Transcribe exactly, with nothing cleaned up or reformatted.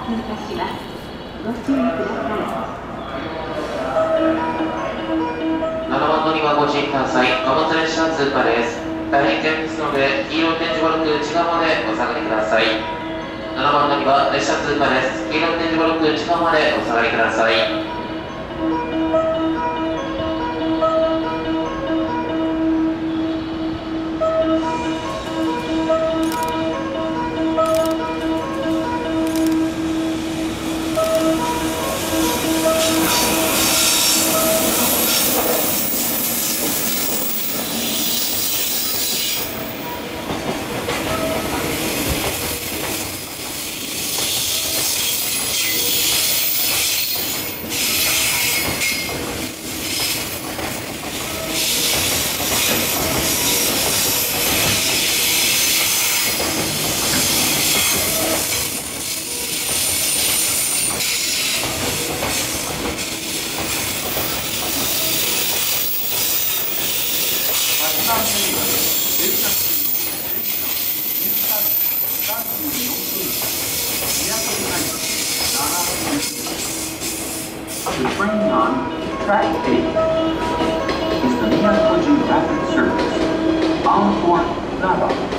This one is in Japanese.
通過します。ご注意ください。 ななばん乗り場ご注意ください。貨物列車通過です。大変危険ですので、黄色い点字ブロック内側までお下がりください。ななばん乗り場列車通過です。黄色い点字ブロック内側までお下がりください。 The train on track eight is the Miyakoji Rapid Service, bound for Nara.